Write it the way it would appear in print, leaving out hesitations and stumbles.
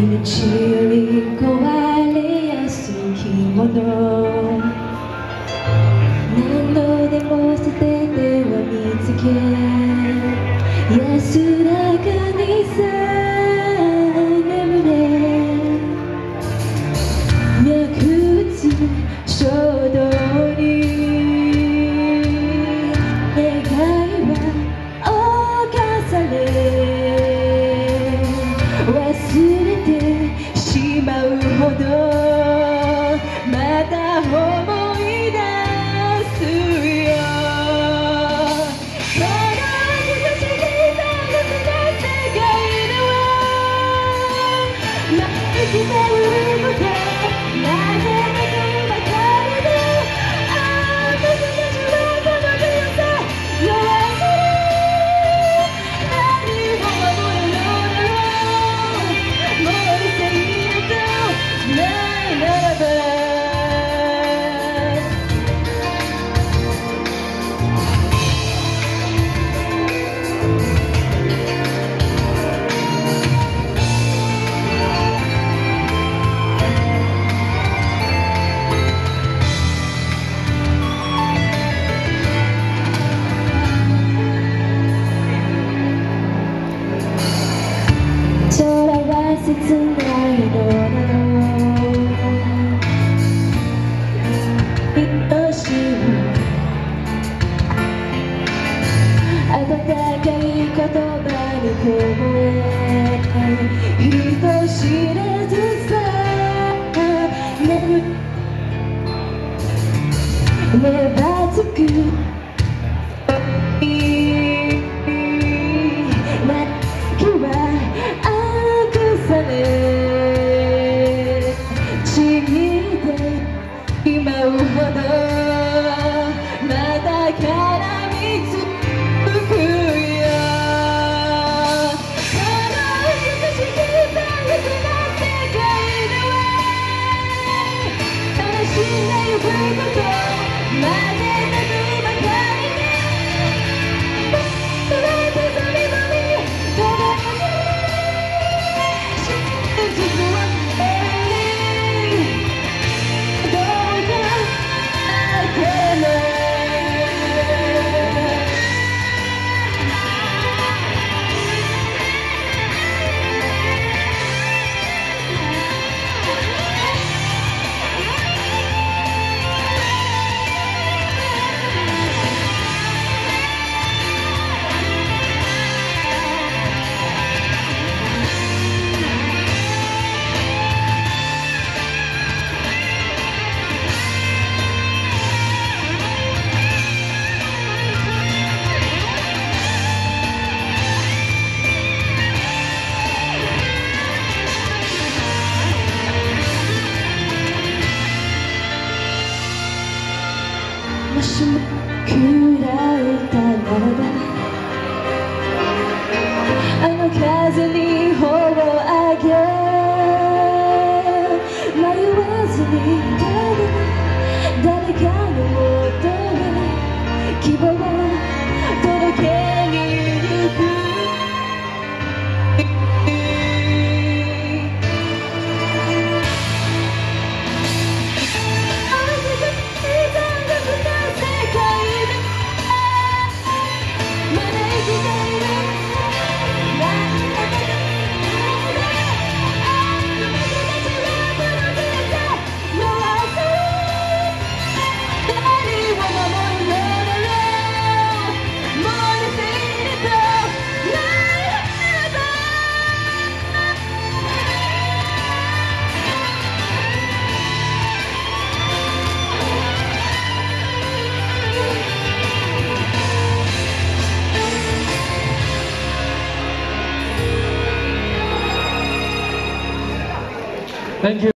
命より壊れやすい着物、何度でも捨てては見つけ、安らかにさ眠れ、脈打つ衝動に願いは侵され、忘れてしまうほどまた思い出すよ。この美しい残酷な世界では生きてることなぜめばかりで、私たちはこの強さ弱さで何を守るのだろう。もう理性とないならば切ないのなの、愛しい温かい言葉に凍え、人知れずさ粘つくちぎって今うほどまた絡みつくよ。この美しい残酷な世界では楽しんでゆくこと混ぜてばかりで、捉えて飛び込み飛ばしもしも食らえたならば、あの風に頬を上げ、迷わずに誰かのもとへ希望を届けに行く。 Thank you.